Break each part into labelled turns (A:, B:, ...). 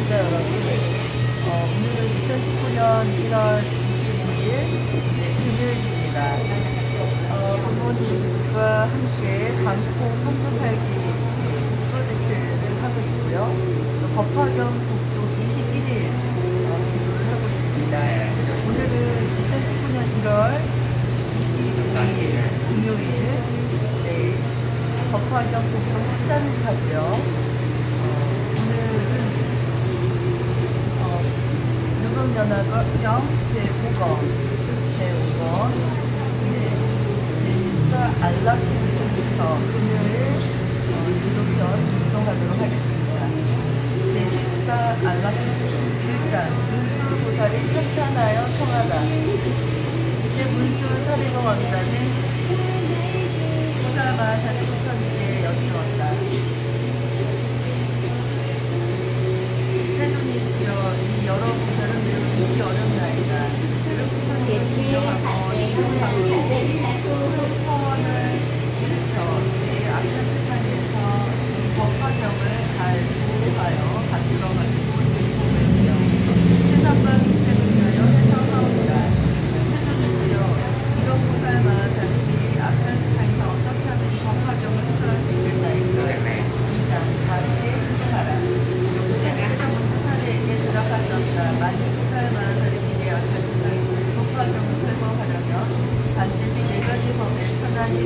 A: 시청자 여러분, 오늘은 2019년 1월 25일 금요일입니다. 부모님과 함께 방콕 선조 살기 프로젝트를 하고 있고요. 법화경 국소 21일 기도를 하고 있습니다. 오늘은 2019년 1월 25일 금요일 법화경 국소 13일 차고요. 유금연화경 제5권 제14 안락행부터 금요일 유도편 구성하도록 하겠습니다. 제14 안락행부 1장 문수보살이 찬탄하여 청하다. 이때 문수 사리고 왕자는 보살마하사를 부처님께 여쭈었다. 세존이시여, 이 여러 보살은 매우 듣기 어렵나이다. 그들은 부처님을 인정하고 인정하고 큰 서원을 일으켜 내 악한 세상에서 이 법화경을 잘 보호하여 받들어가지고 보호하며 세상과 중생을 위하여 해석하옵니다. 세존이시여, 이런 보살 마하사는 이 악한 세상에서 어떻게 하면 이 법화경을 해설할 수 있겠나이까. 2장 바르게 행동하라. 대답하셨다. 만일 보살 마하사를 미래 악한 세상에서 법화경을 설법하려면 반드시 4가지 법에 편안히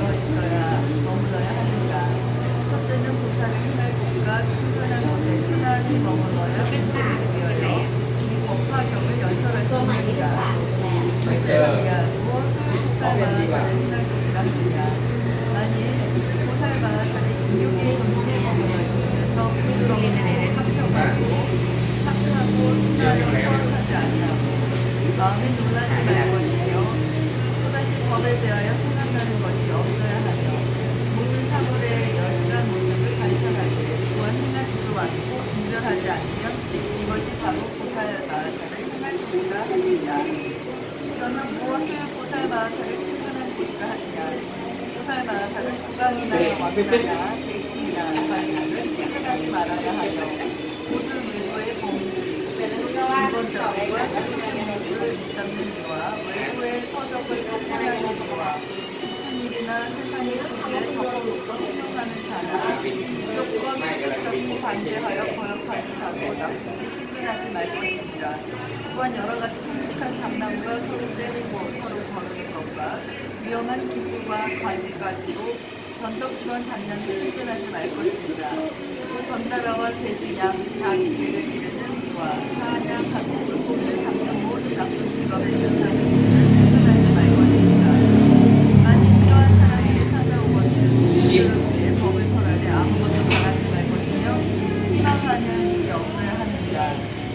A: 머물러야 하는가. 첫째는 보살을 행할 곳과 친근한 곳에 편안히 머물러야 공생을 위하여 이 법화경을 연설할 수 있느니라. 둘째야, 무엇으로 보살 마하사를 행할 것이라 하느냐. 만일 보살 마하사는 인욕의 경지에 머물러 있으면서 부드럽고 합평하고 착하고 순하여 허락하지 아니하고 마음에 놀라지 말 것이며 또다시 법에 대하여 생각나는 것이 없어야 하며 모든 사물의 여실한 모습을 관찰하되 또한 행하지도 않고 분별하지 않으면 이것이 바로 보살 마하사를 행할 것이라 하느니라. 그러면 무엇을 보살 마하사를 칭찬한 것이라 하느냐. 보살 마하사를 국왕이나 왕자나 대신이나 관리를 칭찬하지 말아야 하며 모든 외도의 범지, 인본적과 사실의 일삼는 이와 외도의 서적을 착각하는 이와 무슨 일이나 세상의 도리에 덮어놓고 수용하는 자나 무조건 조직적으로 반대하여 거역하는 자도 나쁘게 생각하지 말 것입니다. 또한 여러 가지 끔찍한 장난과 서로 때리고 서로 거르는 것과 위험한 기술과 가지가지로 변덕스러운 장난을 실천하지 말 것입니다. 또 전나라와 돼지, 양, 닭, 개를 기르는 이와 사냥하고 물고기를 잡는 모든 나쁜 직업의 증상을 실천하지 말 것입니다. 만일 이러한 사람들이 찾아오거든 그들을 위해 법을 설하되 아무것도 바라지 말 것이며 희망하는 일이 없어야 합니다.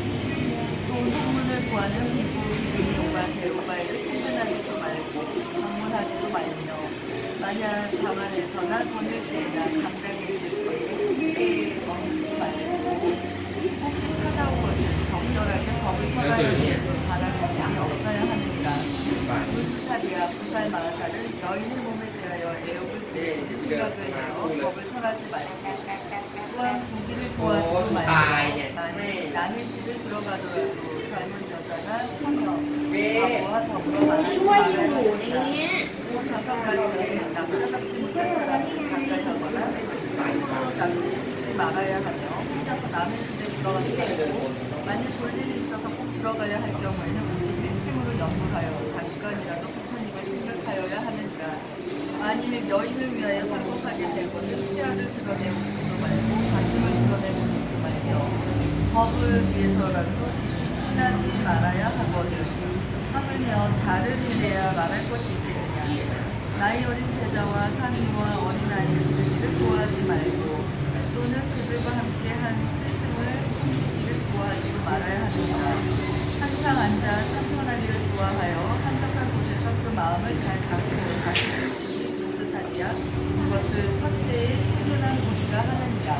A: 또 소문을 구하는 미국 이름이 오바세, 오바에를 친근하지도 말고 방문하지도 말며 만약 방 안에서나 거닐 때나 감당에 있을 때 함께 머물지 말고 혹시 찾아오거든 적절하게 법을 설하는 바라는 일이 없어야 하느니라. 문수사리야, 보살 마하사는 여인의 몸에 대하여 애욕을 부리는 생각을 하여 법을 설하지 말고 또한 고기를 좋아하지도 말고 만일 남의 집에 들어가더라도 젊은 여자나 처녀, 바보와 더불어 말하지 말아야 합니다. 또 5가지 남자답지 못한 사람을 가까이 하거나 친구로 남지 말아야 하며 혼자서 남의 집에 들어가지 말고 만일 볼 일이 있어서 꼭 들어가야 할 경우에는 오직 일심으로 연구하여 잠깐이라도 부처님을 생각하여야 하느니라. 만일 여인을 위하여 설법하게 되고는 치아를 드러내보지도 말고 가슴을 드러내보지도 말며 법을 위해서라도 친하지 말아야 하거든. 하물며 다른 일에야 말할 것이 있겠느냐. 나이 어린 제자와 상인과 어린아이를 기르기를 좋아하지 말고 또는 그들과 함께 한 스승을 섬기기를 좋아하지도 말아야 합니다. 항상 앉아 참선하기를 좋아하여 한적한 곳에서 그 마음을 잘 갖고 가시듯이 문수사리야, 이것을 첫째의 친근한 곳이라 하느니라.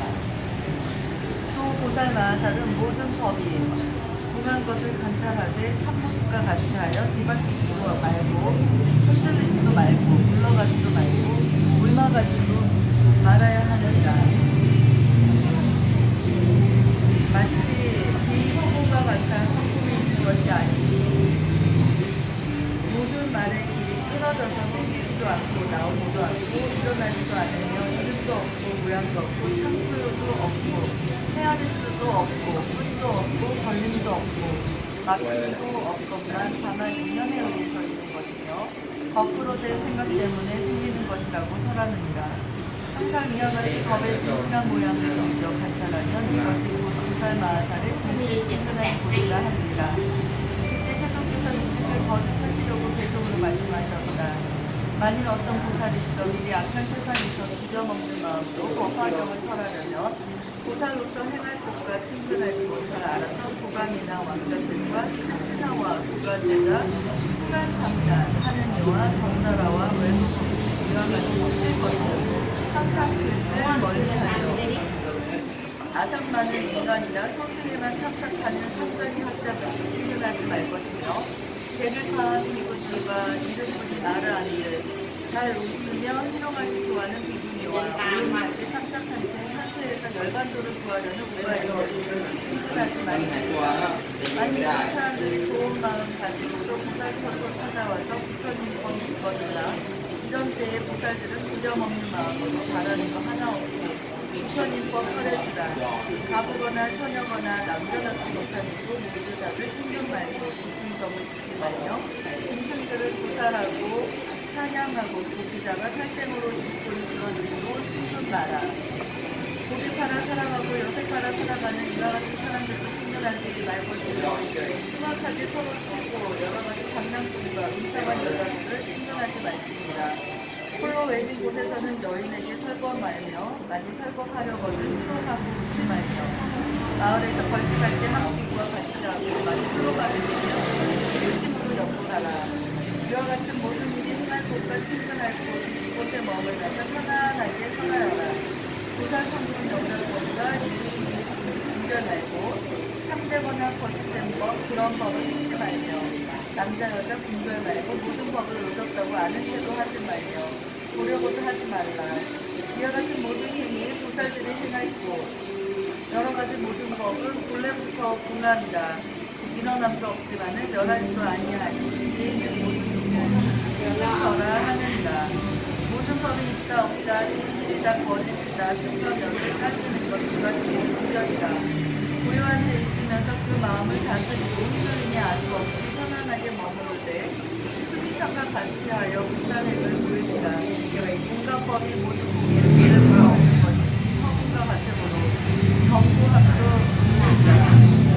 A: 또 보살 마하사는 모든 법이 궁한 것을 관찰하되 참모습과 같이 하여 뒤바뀌지도 말고 흔들리지도 말고 물러가지도 말고 옮아가지도 말아야 하느니라. 마치 막힘도 없건만 다만 인연에 의해서 있는 것이며 거꾸로 된 생각 때문에 생기는 것이라고 설하느니라. 항상 이와 같이 법의 진실한 모양을 즐겨 관찰하면 이것이 곧 보살 마하살의 본체 친근한 고리라 하느니라. 그때 세종께서 이 뜻을 거듭 하시려고 계속으로 말씀하셨다. 만일 어떤 보살이 있어 미리 악한 세상에서 부려먹는 마음으로 법화경을 설하려면 보살로서 행할 것과 친근할 것 잘 알아서 고강이나 왕자들과 신하와 구간대자, 후란 장단, 하느니와 정나라와 외국 법칙 이와 같이 속될 것들 항상 그들 멀리하죠. 아상 많은 인간이나 소수에만 탐착하는 선전시 학자들도 친근하지 말 것이며 개를 다한 비구들과 이름뿐이 나를 아니를 잘 웃으며 희롱하기 좋아하는 비구니와 오용할 때 탐착한 채 한세에서 열반도를 구하려는 우가이들 친근하지 말지니라. 만일 이런 사람들이 좋은 마음 가지고서 보살처소 찾아와서 부처님권 믿거니라. 이런 때에 보살들은 부려먹는 마음으로 바라는 거 하나 없이 부처님법 설해주라. 가부거나 처녀거나 남자답지 못한 이고 모두 다들 친근 말고 깊은 점을 주지 말며 짐승들을 도살하고 사냥하고 고기자가 살생으로 죽고를 그러므로 친근 마라. 고기 팔아 살아가고 여색 팔아 살아가는 이와 같은 사람들도 친근하지 말 것이며 흉악하게 서로 치고 여러 가지 장난꾸리가 음탕한 여자들을 친근하지 말지니라. 홀로 외진 곳에서는 여인에게 설법하며 만일 설법하려거든 풀어가고 웃지 말며 마을에서 벌식할 때 한국인과 같이 하고 만일 홀로 말을 일심으로 연구하라. 이와 같은 모든 일이 행할 곳과 친근할 곳 이곳에 머물면서 편안하게 살아야라. 보살 성분 영달법과 분별 말고 참되거나 거짓된 법 그런 법을 믿지 말며 남자 여자 분별 말고 모든 법을 얻었다고 아는 채도 하지 말며 보려고도 하지 말라. 이와 같은 모든 행위 보살들이 행할 곳 여러 가지 모든 법은 본래부터 공함이라. 일어남도 없지만은 멸하지도 아니하니 지혜 있는 모든 일은 친근처라 하느니라. 모든 법이 있다 없다 진실이다 거짓이다 생각면을 따지는 것 그것이 분별이라. 고요한 데 있으면서 그 마음을 다스리고 흔들림이 아주 없이 편안하게 머무르되 수비상과 같이 하여 부산행을 보일지라. 온갖 법이 모두 보기에 본래부터 없는 것이니 허공과 같으므로 경고함도 없느니라.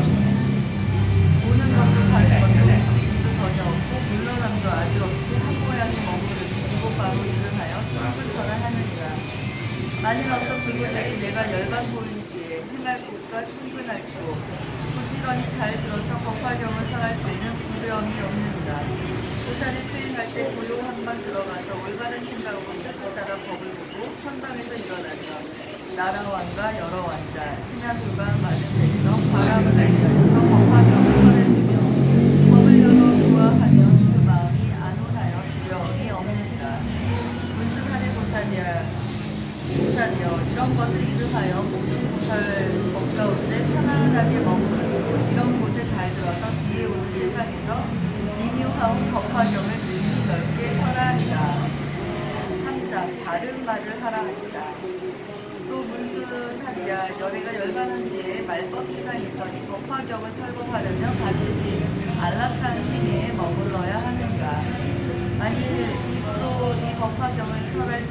A: 오는 것도 가는 것도 움직임도 전혀 없고 물러남도 아주 없이 한 모양이 머무르니 이곳 바로 일을 하여 친근처라 하느니라. 만일 어떤 불교들이 내가 열반 보이기에 행할 곳과 친근할 곳 부지런히 잘 들어서 법화경을 설할 때는 두려움이 없느니라. 보살이 수행할 때 고요함만 들어가서 올바른 생각으로 뜻을 따라 법을 보고 선방에서 일어나며 나라왕과 여러 왕자 신하들과 많은 백성 바람을 날려서 법화경을 설해주며 법을 열어 좋아하면 그 마음이 안온하여 두려움이 없느니라. 문수산의 보살이여 이런 것을 이름하여 모든 보살 법 가운데 편안하게 머무르고 이런 곳에 잘 들어서 뒤에 오는 세상에서 미묘하운 법화경을 능히 넓게 설하니라. 3장 다른 말을 하라 하시다. 또 문수산이야 너네가 열반한 뒤에 말법 세상에서 이 법화경을 설법하려면 반드시 안락한 행에 머물러야 하는가. 만일 이 법화경을 설할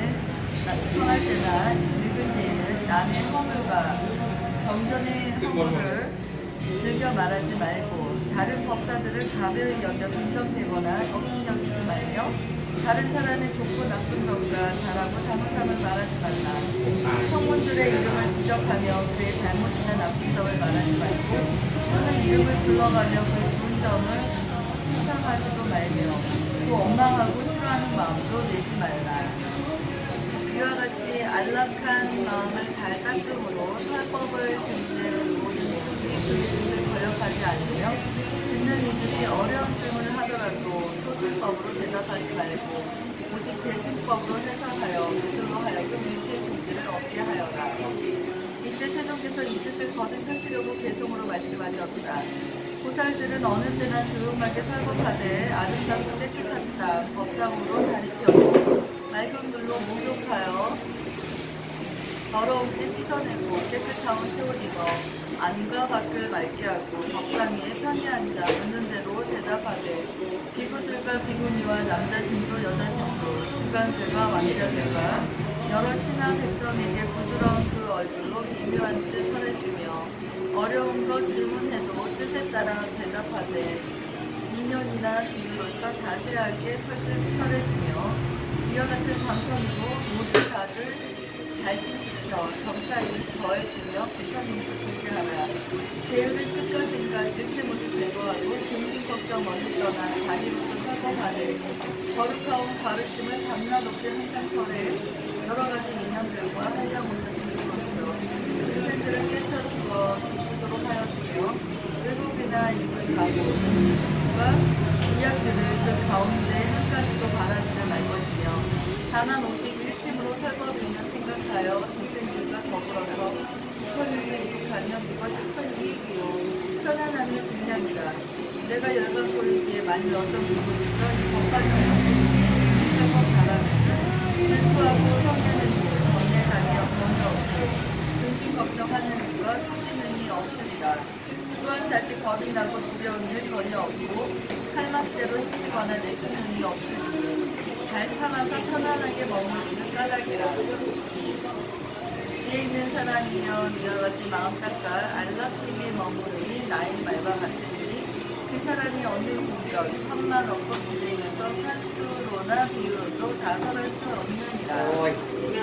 A: 때나 읽을 때에는 남의 허물과 경전의 허물을 즐겨 말하지 말고 다른 법사들을 가벼이 여겨 빈정대거나 업신여기지 말며 다른 사람의 좋고 나쁜 점과 잘하고 잘못함을 말하지 말라. 성문들의 이름을 지적하며 그의 잘못이나 나쁜 점을 말하지 말고 또는 이름을 불러가며 그의 좋은 점을 칭찬하지도 말며 또 원망하고 싫어하는 마음도 내지 말라. 이와 같이 안락한 마음을 잘 닦음으로 설법을 듣는 모든 이들이 그의 뜻을 거역하지 않으며 듣는 이들이 어려운 질문을 하더라도 소술법으로 대답하지 말고 오직 대승법으로 해석하여 그들로 하여금 일체의 존재를 얻게 하여라. 이때 세종께서 이 뜻을 거듭 펼치려고 개송으로 말씀하셨다. 보살들은 어느 때나 조용하게 설법하되 아름답고 깨끗한 땅 법상으로 자리 펴고 맑은 물로 목욕하여 더러울 때 씻어내고 깨끗한 옷을 입어 안과 밖을 맑게 하고 법상에 편히 앉아 묻는 대로 대답하되 비구들과 비구니와 남자신도 여자신도 주간제가 왕자제가 여러 신하 백성에게 부드러운 그 얼굴로 미묘한 뜻 설해주며 어려운 것 질문해도 뜻에 따라 대답하되 인연이나 비유로서 자세하게 설해주며 이와 같은 방편으로 모두 다들 발심시켜 점차히 더해주며 부처님도 듣게 하라. 배우를 뜻과 생각 일체 모두 제거하고 근심 걱정 멀리 떠나 자리로서 설법하되 거룩하온 가르침을 밤낮 없이 항상 설해 여러 가지 인연들과 한량 없는 분으로서 인생들을 깨쳐 주어 기쁘도록 하여주며 의복이나 입을 자고 과 이야기들을 그 가운데 한 가지도 바라지는 말 것이며 다만 오직 일심으로 설법이면 생각하여 동생들과 더불어서 부처님을 이룩하면 이것이 큰 이익이요 편안함이 분량이다. 내가 열반고이기에 만일 어떤 부분이 있어 이 법관을 설법 잘하면 질투하고 성내는 일, 번뇌장애 없는 없고 근심 걱정하는 일과 터지는 일 없으리라. 또한 다시 겁이 나고 두려운 일 전혀 없고 칼막대로 힘쓰거나 내주는 일이 없으니 잘 참아서 편안하게 머무르는 까닭이라. 지혜 있는 사람이면 이와 같이 마음 닦아 안락하게 머무르니 나의 말과 같으니 그 사람이 어느 공격 천만 얻고 지내면서 산수로나 비유로도 다 설할 수 없느니라.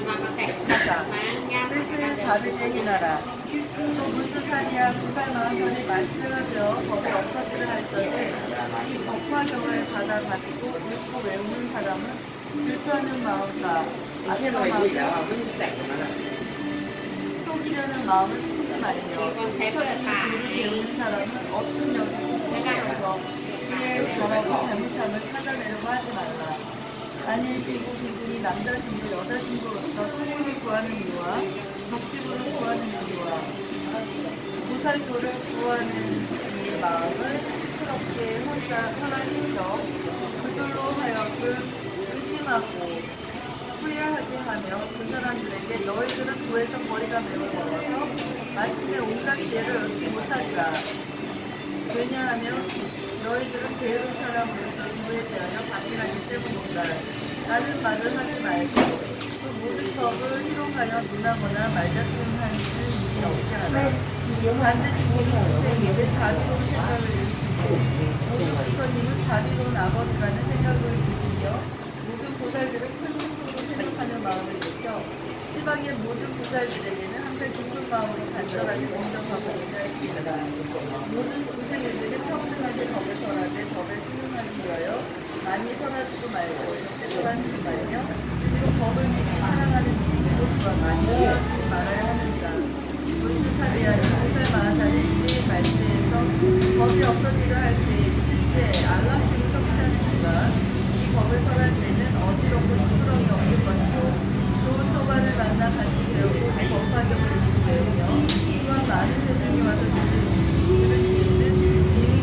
A: 뜻을 다르게 행하라. 또 무수살이야 부살마음편이 말씀하여 법이 없어지를 할 적에 이 법화경을 받아 가지고 읽고 외우는 사람은 질투하는 마음과 아첨하고 속이려는 마음을 품지 말며 부처님을 배우는 사람은 업신여기고 부셔서 그의 저라고 잘못함을 찾아내려고 하지 말라. 만일 비구 비구니 남자신도 여자신도로서 성문을 구하는 이와 덕지부를 구하는 이와 보살도를 구하는 이의 마음을 시끄럽게 혼자 탈환시켜 그들로 하여금 의심하고 후회하게 하며 그 사람들에게 너희들은 구에서 거리가 매우 멀어서 마침내 온갖 지혜를 얻지 못하리라. 왜냐하면 너희들은 배운 사람으로서 구에 대하여 반응하기 때문이다. 다른 말을 하지 말고 그 모든 법을 희롱하여 논하거나 말다툼하는 일이 없게 하라. 반드시 모든 동생에게 자비로운 생각을 일으키고 모든 부처님은 자비로운 아버지라는 생각을 일으키며 모든 보살들은 큰 스스로 생각하는 마음을 일으켜 시방의 모든 보살들에게는 항상 깊은 마음으로 간절하게 공경하고 인자해주리라. 모든 중생에게는 평등하게 법을 설하되 법에 순응하기 위하여 많이 설하지도 말고 적게 설하지도 말며 그리고 법을 믿기 사랑하는 이에게도 그와 많이 설하지 말아야 하느니라. 문수사리야 이 보살마하사는 이래의 말세에서 법이 없어지려 할 때에 이 셋째 안락함이 성취하는 이가 이 법을 설할 때는 어지럽고 시끄러움이 없을 것이고 좋은 토반을 만나 같이 배우고 법화경을 읽고 배우며 또한 많은 대중이 와서 들은 뒤에는 이미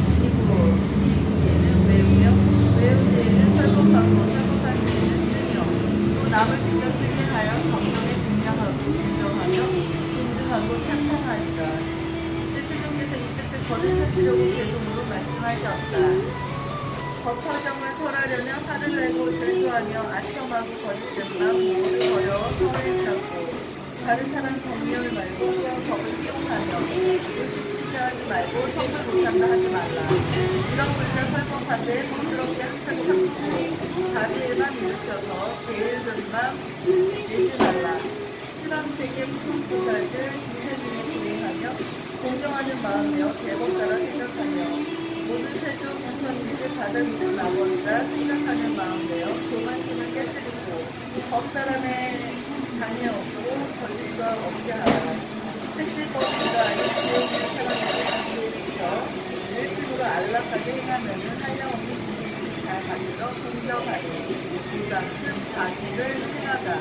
A: 지니고 뒤에는 외우며 외운 뒤에는 설법하고 설법한 뒤에는 쓰며 또 남을 신경 쓰게 하여 경성에 긍정하며 존중하고 찬탄하리라. 이제 세종께서 이 뜻을 거듭하시려고 계속으로 말씀하셨다. 법화경을 설하려면 화를 내고 질투하며 아첨하고 거짓된다 모두 버려 서를 잡고 다른 사람 경멸 말고 또한 법을 희롱하며 의식하게 하지 말고 성을 못한다 하지 말라. 이런 글자 설법한데 부드럽게 항상 참고 자비에만 일으켜서 게으름만 내지 말라. 시방세계 모든 보살들 지세중에 구행하며 공경하는 마음이며 대법사라 생각하며 모든 세조 부처님께 받아들인 아버지라 생각하는 마음대로 교만심을 깨뜨리고 법사람의 장애 없고 권리가 없게 하라. 셋째 법인가 일체의 사람에게 주의에 지켜 일심으로 안락하게 행하면은 한량없는 중생들이 잘 받들어 공경하니 부장은 자기를 생하다.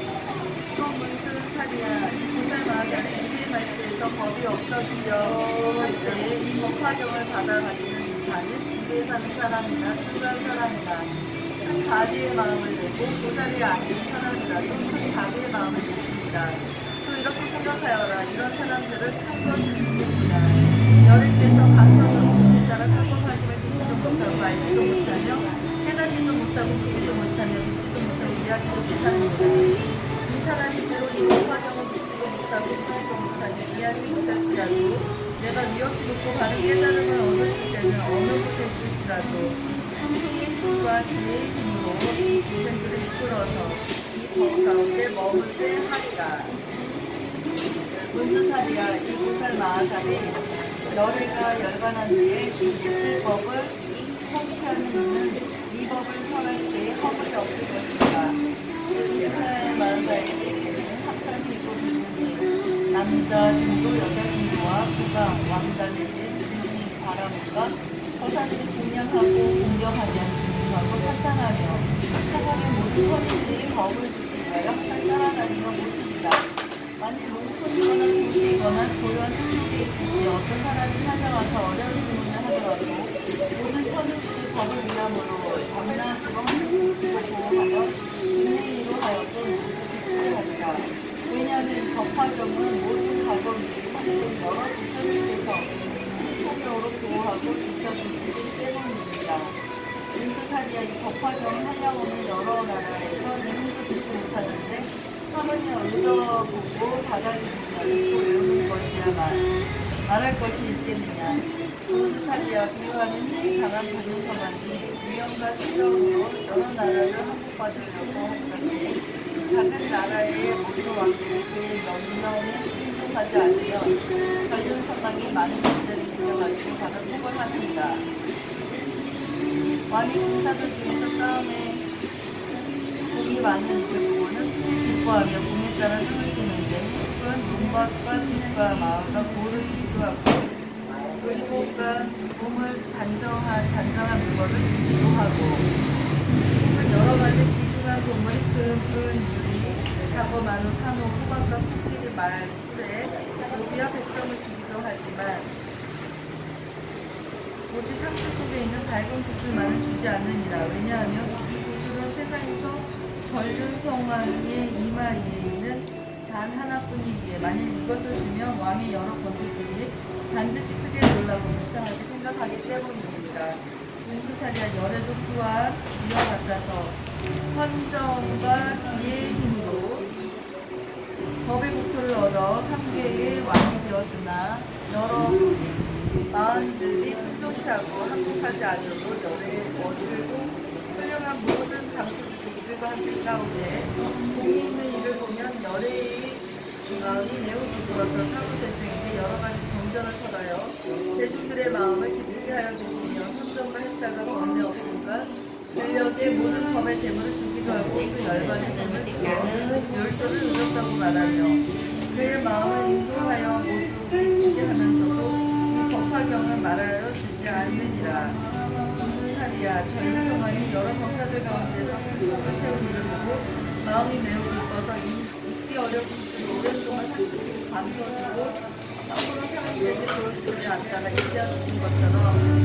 A: 또 문수사리야 보살마하자는 이리의 말씀에서 법이 없어지려 할 때에 이 법화경을 받아 가지는 자는 집에 사는 사람이나 출가한 사람이나 큰 자비의 마음을 내고 보살이 아닌 사람이라도 큰 자비의 마음을 내줍니다. 또 이렇게 생각하여라. 이런 사람들을 큰 것을 입는구나. 여호와께서 반석을 공에 따라 사고하심을 듣지도 못하고 알지도 못하며 깨닫지도 못하고 듣지도 못하며 믿지도 못하고 이해하지도 못하느니라. 이 사람이 비록 이 법화경을 믿지도 못하고 듣지도 못하며 이해하지 못할지라도 내가 위협이 높고 바른 깨달음을 얻었을 때는 어느 곳에 있을지라도 순풍의 힘과 지혜의 힘으로 이 인생들을 이끌어서 이 법 가운데 머물게 하리라. 문수살이야 이 보살 마하살이 열애가 열반한 뒤에 이 셋째 법을 성취하는 이는 이 법을 설할 때에 허물이 없을 것이다. 이 보살 마하살에게는 합산 비고 불문이 남자 신도 여자 신도와 국왕 왕자 대신 국민 바라문과 허사들이 공양하고 공경하며 존중하고 찬탄하며 세상의 모든 천인들이 법을 듣기 위하여 항상 따라다니는 모습이다. 만일 농촌이거나 도시이거나 고요한 산속에 있을 때 어떤 사람이 찾아와서 어려운 질문을 하더라도 모든 천인들이 법을 위함으로 밤낮으로 보호하여 인내의로 하여금 기쁘게 하리라. 왜냐하면 이 법화경은 모든 과거들이 현재 여러 부처님께서 성경으로 보호하고 지켜주시기 때문입니다. 인수사리야 이 법화경을 하려고는 여러 나라에서 이름도 듣지 못하는데 하물며 읽어보고 받아들이며 읽고 외우는 것이야만 말할 것이 있겠느냐. 인수사리야 비유하는 힘이 강한 전문서관이 위험과 세력으로 여러 나라를 항복받으려고 할 적에 작은 나라의 모든 왕들이 그의 명령에 순종하지 않으면 전륜서방이 많은 것들을 이겨가지고 받아 포벌하느니라. 왕의 군사들 중에서 싸움에 공이 많은 이들 보고는 기뻐하며 공에 따라 상을 주는데 혹은 논밭과 집과 마을과 고를 주기도 하고 의복과 몸을 단정한 물건을 주기도 하고 혹은 여러 가지 귀중한 동물이 큰 유리, 작어 많은 산호, 호박과 코끼리, 말, 수레, 노비와 백성을 주기도 하지만 오직 상주 속에 있는 밝은 구슬만은 주지 않느니라. 왜냐하면 이 구슬은 세상에서 전륜성왕의 이마에 있는 단 하나뿐이기에 만일 이것을 주면 왕의 여러 권속들이 반드시 크게 놀라고 불쌍하게 생각하기 때문입니다. 문수살이야 열애도 또한 이와 같아서 선정과 지혜의 힘으로 법의 국토를 얻어 3개의 왕이 되었으나 여러 마흔들이 순종치 않고 항복하지 않으므로 열애의 어질고 훌륭한 모든 장수들이 이들과 함께 싸우되 공이 있는 이를 보면 열애의 마음이 매우 기쁘어서 사무대중에게 여러 가지 경전을 설하여 대중들의 마음을 기쁘게 하여 주시며 선정과 했다가 번뇌 없으니까 들녘에 모든 법의 재물을 주기도 하고 그 열반의 샘을 부어 열소를 누렸다고 말하며 그의 마음을 인도하여 모두 기쁘게 하면서도 이 법화경을 말하여 주지 않느니라. 문수살이야 전륜성왕이 여러 법사들 가운데서 큰 법을 세운 일을 보고 마음이 매우 기뻐서 잊기 어려운 것을 오랫동안 감추어주고 앞으로 사람들에게 보여주지 않다가 이제야 죽은 것처럼